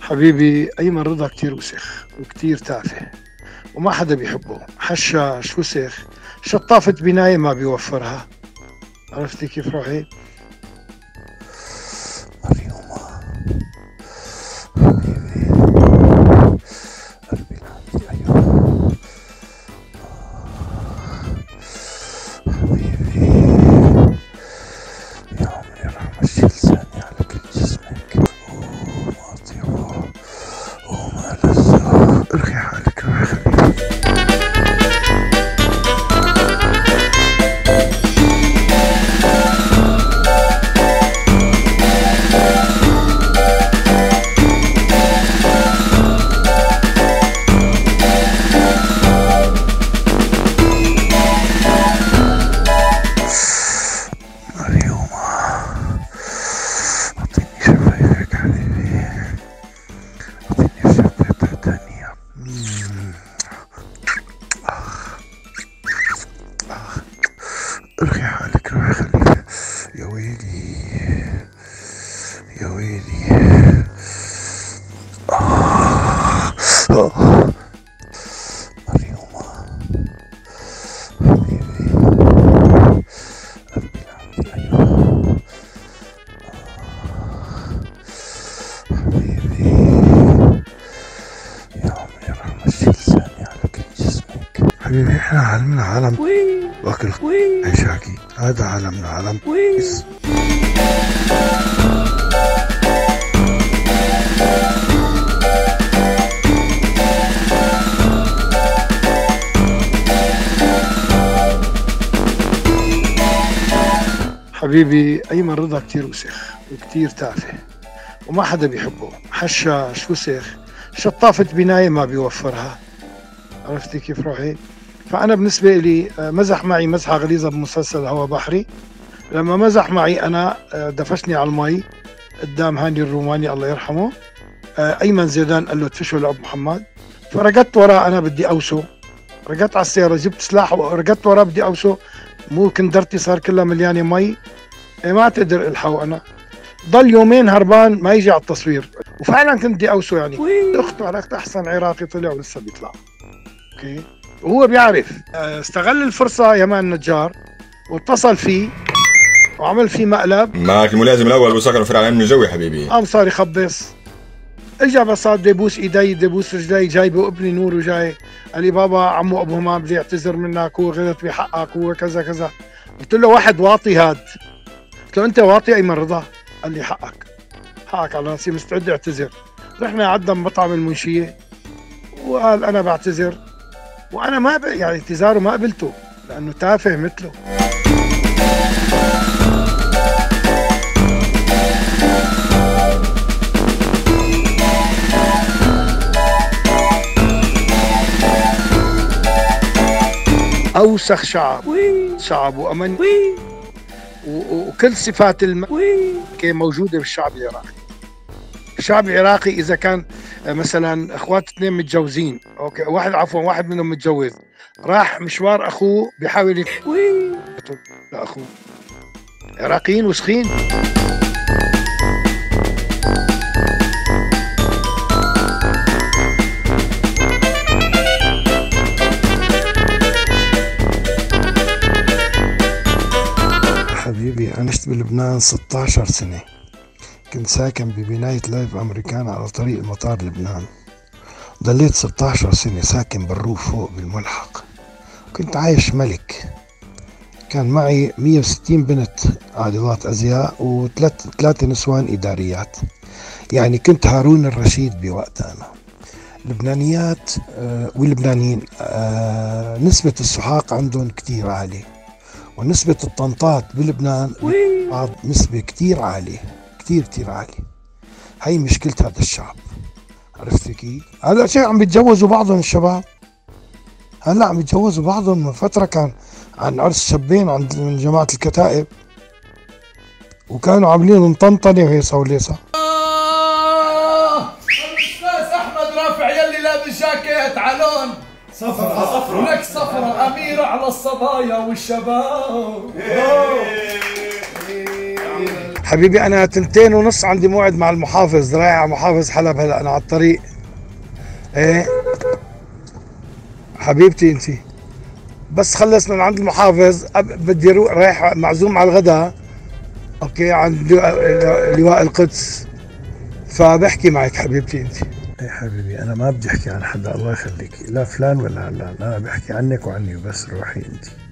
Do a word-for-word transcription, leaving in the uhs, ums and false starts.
حبيبي أيمن رضا كتير وسخ وكتير تافه وما حدا بيحبه، حشاش وسخ، شطافة بناية ما بيوفرها. عرفتي كيف روحي؟ مريومة حبيبي قلبي العندي، أيوه حبيبي يا عمري راح مشي لساني على كل جسمك. أوه ما أطيبه، أوه ما لذه، ارخي حالك روحي خليك. ارخي حالك روحي خليك. يا ويلي يا ويلي آه. آه. مريومة حبيبي قلبي العندي، أيوه آه. حبيبي يا عمري راح مشي لساني على كل جسمك. حبيبي احنا عالمنا عالم واكل عيشاكي، هذا عالمنا عالم كويس. حبيبي أيمن رضا كتير وسخ وكتير تافه وما حدا بيحبه، حشاش وسخ، شطافة بناية ما بيوفرها. عرفتي كيف روحي؟ فأنا بالنسبة لي مزح معي مزحة غليظة بمسلسل هوا بحري، لما مزح معي أنا دفشني على المي قدام هاني الروماني الله يرحمه. أيمن زيدان قال له تفشه لأبو محمد، فرقدت وراه أنا بدي أوسه، رقدت على السيارة جبت سلاح ورقدت وراه بدي أوسه، مو كندرتي صار كلها مليانة مي، ما اعتذر الحو أنا ضل يومين هربان ما يجي على التصوير، وفعلا كنت بدي أوسه يعني. أخته عرفت أحسن عراقي طلع ولسه بيطلع. أوكي وهو بيعرف، استغل الفرصة يمان نجار واتصل فيه وعمل فيه مقلب. معك الملازم الاول وسكر فرع الامن الجوي حبيبي. قام صار يخبص، اجا بساط بده يبوس ايدي بده يبوس رجلي، جايبه ابني نور وجاي قال لي بابا عمو ابو همام بدي يعتذر منك، هو غلط بحقك، هو كذا كذا. قلت له واحد واطي هاد، قلت له انت واطي ايمن رضا؟ قال لي حقك حقك على راسي، مستعد اعتذر. رحنا عدنا مطعم المنشيه وقال انا بعتذر، وانا ما ب... يعني اعتذاره ما قبلته لانه تافه مثله. اوسخ شعب شعب وامن وكل صفات الم موجوده بالشعب العراقي. الشعب العراقي اذا كان مثلا اخوات اثنين متجوزين، اوكي واحد عفوا واحد منهم متجوز راح مشوار اخوه بيحاول يقتل لاخوه، عراقيين وسخين. حبيبي أنا عشت بلبنان ستة عشر سنة، كنت ساكن ببناية لايف أمريكان على طريق مطار لبنان، ضليت ستة عشر سنة ساكن بالروف فوق بالملحق، كنت عايش ملك. كان معي مية وستين بنت عارضات أزياء وثلاث ثلاثة نسوان إداريات، يعني كنت هارون الرشيد بوقتها أنا. اللبنانيات آه واللبنانيين آه نسبة السحاق عندهم كتير عالية، ونسبة الطنطات بلبنان نسبة كتير عالية، كتير كتير عالية. هي مشكلة هذا الشعب. عرفت كيف؟ هلا شيء عم بيتجوزوا بعضهم الشباب، هلا عم بيتجوزوا بعضهم. من فترة كان عن عرس شابين عند من جماعة الكتائب وكانوا عاملين مطنطنة وهيصة وليصة. الاستاذ احمد رافع يلي لابس جاكيت علون صفرة صفرة ولك صفرة أميرة على الصبايا والشباب. حبيبي انا تنتين ونص عندي موعد مع المحافظ، رايح على محافظ حلب هلا، انا على الطريق. ايه حبيبتي انتي، بس خلص من عند المحافظ بدي اروح، رايح معزوم على الغداء اوكي عند لواء القدس، فبحكي معك حبيبتي انت. اي حبيبي انا ما بدي احكي عن حدا الله يخليك، لا فلان ولا علان، انا بحكي عنك وعني وبس، روحي انت.